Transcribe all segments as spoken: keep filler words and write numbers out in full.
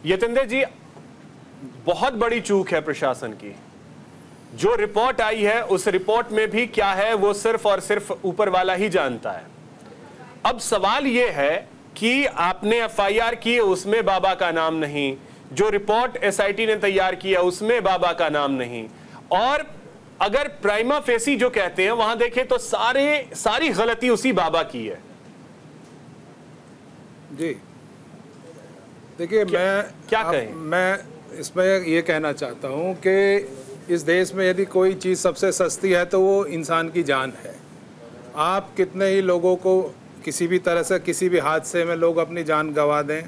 यतेंद्र जी, बहुत बड़ी चूक है प्रशासन की। जो रिपोर्ट आई है उस रिपोर्ट में भी क्या है वो सिर्फ और सिर्फ ऊपर वाला ही जानता है। अब सवाल ये है कि आपने एफ आई आर की, उसमें बाबा का नाम नहीं। जो रिपोर्ट एस आई टी ने तैयार किया उसमें बाबा का नाम नहीं। और अगर प्राइमा फेसी जो कहते हैं वहां देखें तो सारे सारी गलती उसी बाबा की है। जी देखिए, मैं क्या कहें? मैं इसमें ये कहना चाहता हूँ कि इस देश में यदि कोई चीज़ सबसे सस्ती है तो वो इंसान की जान है। आप कितने ही लोगों को किसी भी तरह से किसी भी हादसे में लोग अपनी जान गंवा दें,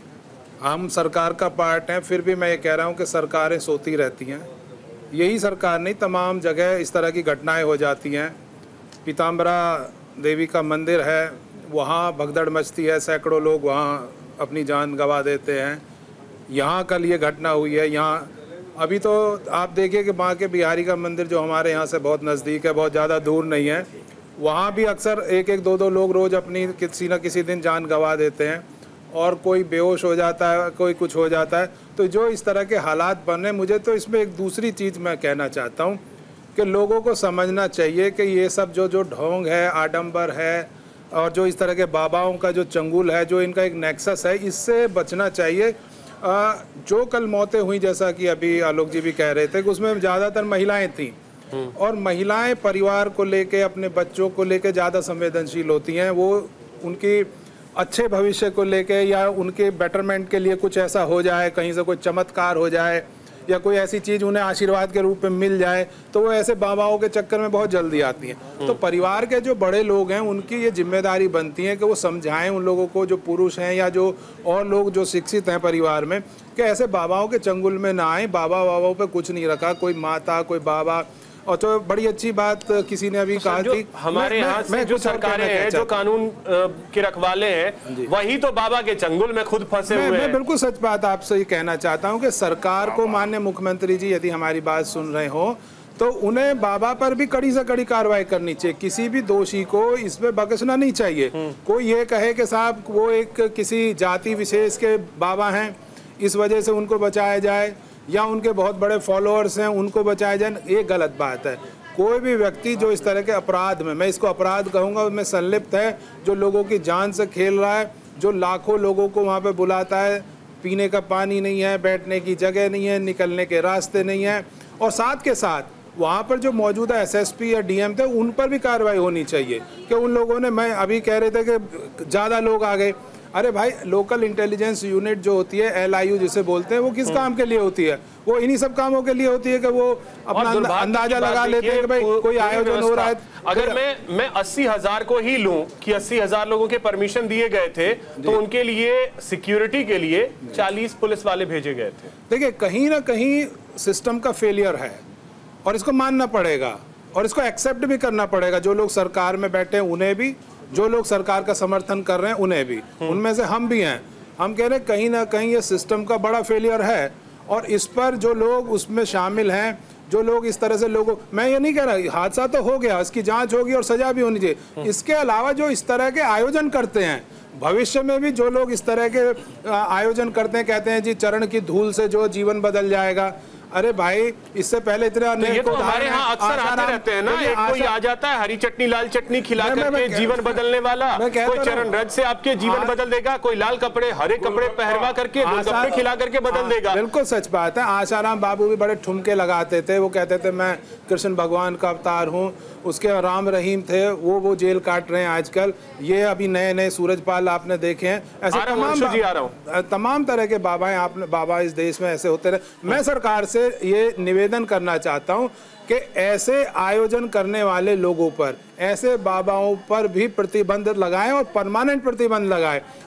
हम सरकार का पार्ट हैं, फिर भी मैं ये कह रहा हूँ कि सरकारें सोती रहती हैं। यही सरकार नहीं, तमाम जगह इस तरह की घटनाएं हो जाती हैं। पीताम्बरा देवी का मंदिर है, वहाँ भगदड़ मचती है, सैकड़ों लोग वहाँ अपनी जान गंवा देते हैं। यहाँ कल ये घटना हुई है। यहाँ अभी तो आप देखिए कि माँ के बिहारी का मंदिर जो हमारे यहाँ से बहुत नज़दीक है, बहुत ज़्यादा दूर नहीं है, वहाँ भी अक्सर एक एक दो दो लोग रोज़ अपनी किसी न किसी दिन जान गंवा देते हैं और कोई बेहोश हो जाता है, कोई कुछ हो जाता है। तो जो इस तरह के हालात बने, मुझे तो इसमें एक दूसरी चीज़ मैं कहना चाहता हूँ कि लोगों को समझना चाहिए कि ये सब जो जो ढोंग है, आडंबर है और जो इस तरह के बाबाओं का जो चंगुल है, जो इनका एक नेक्सस है, इससे बचना चाहिए। आ, जो कल मौतें हुई, जैसा कि अभी आलोक जी भी कह रहे थे कि उसमें ज़्यादातर महिलाएं थीं और महिलाएं परिवार को लेके, अपने बच्चों को लेके ज़्यादा संवेदनशील होती हैं। वो उनकी अच्छे भविष्य को लेके या उनके बेटरमेंट के लिए कुछ ऐसा हो जाए, कहीं से कोई चमत्कार हो जाए या कोई ऐसी चीज़ उन्हें आशीर्वाद के रूप में मिल जाए, तो वो ऐसे बाबाओं के चक्कर में बहुत जल्दी आती हैं। तो परिवार के जो बड़े लोग हैं उनकी ये जिम्मेदारी बनती है कि वो समझाएं उन लोगों को, जो पुरुष हैं या जो और लोग जो शिक्षित हैं परिवार में, कि ऐसे बाबाओं के चंगुल में ना आए। बाबा बाबाओं पे कुछ नहीं रखा, कोई माता कोई बाबा। और तो बड़ी अच्छी बात किसी ने अभी कहा थी, हमारे यहाँ से जो सरकारें हैं, जो कानून के रखवाले हैं, वही तो बाबा के चंगुल में खुद फंसे हुए हैं। मैं बिल्कुल सच बात आपसे ये कहना चाहता हूँ कि सरकार को, माननीय मुख्यमंत्री जी यदि हमारी बात सुन रहे हो तो उन्हें बाबा पर भी कड़ी से कड़ी कार्रवाई करनी चाहिए। किसी भी दोषी को इसमें बख्शना नहीं चाहिए। कोई ये कहे कि साहब वो एक किसी जाति विशेष के बाबा हैं, इस वजह से उनको बचाया जाए, या उनके बहुत बड़े फॉलोअर्स हैं उनको बचाया जाए, ये गलत बात है। कोई भी व्यक्ति जो इस तरह के अपराध में, मैं इसको अपराध कहूँगा, उसमें संलिप्त है, जो लोगों की जान से खेल रहा है, जो लाखों लोगों को वहाँ पे बुलाता है, पीने का पानी नहीं है, बैठने की जगह नहीं है, निकलने के रास्ते नहीं है, और साथ के साथ वहाँ पर जो मौजूदा एस एस पी या डी एम थे उन पर भी कार्रवाई होनी चाहिए कि उन लोगों ने, मैं अभी कह रहे थे कि ज़्यादा लोग आ गए। अरे भाई, लोकल इंटेलिजेंस यूनिट जो होती है, एल आई यू जिसे बोलते हैं, वो किस काम के लिए होती है? वो इन्हीं सब कामों के लिए होती है कि वो अपना अंदाजा लगा लेते हैं कि भाई कोई आयोजन हो रहा है। अगर मैं मैं अस्सी हजार को ही लूं कि अस्सी हजार लोगों के परमिशन दिए गए थे, तो उनके लिए सिक्योरिटी के लिए चालीस पुलिस वाले भेजे गए थे। देखिए, कहीं ना कहीं सिस्टम का फेलियर है और इसको मानना पड़ेगा और इसको एक्सेप्ट भी करना पड़ेगा। जो लोग सरकार में बैठे हैं उन्हें भी, जो लोग सरकार का समर्थन कर रहे हैं उन्हें भी, उनमें से हम भी हैं। हम कह रहे हैं कहीं ना कहीं ये सिस्टम का बड़ा फेलियर है और इस पर जो लोग उसमें शामिल हैं, जो लोग इस तरह से लोगों, मैं ये नहीं कह रहा, हादसा तो हो गया, इसकी जांच होगी और सजा भी होनी चाहिए। इसके अलावा जो इस तरह के आयोजन करते हैं, भविष्य में भी जो लोग इस तरह के आयोजन करते हैं, कहते हैं जी चरण की धूल से जो जीवन बदल जाएगा। अरे भाई, इससे पहले इतना तो ये तो हमारे यहाँ अक्सर आते रहते हैं ना, एक कोई आ जाता है हरी चटनी लाल चटनी खिला करके जीवन बदलने वाला, कोई चरण रज से आपके जीवन बदल देगा, कोई लाल कपड़े हरे कपड़े पहरवा करके गोलगप्पे खिला करके बदल देगा। बिल्कुल सच बात है। आशाराम बाबू भी बड़े ठुमके लगाते थे, वो कहते थे मैं कृष्ण भगवान का अवतार हूँ। उसके राम रहीम थे, वो वो जेल काट रहे हैं आजकल। ये अभी नए नए सूरजपाल आपने देखे हैं। ऐसे तमाम तमाम तरह के बाबा हैं, आपने बाबा इस देश में ऐसे होते रहे। मैं सरकार से ये निवेदन करना चाहता हूं कि ऐसे आयोजन करने वाले लोगों पर, ऐसे बाबाओं पर भी प्रतिबंध लगाएं और परमानेंट प्रतिबंध लगाएं।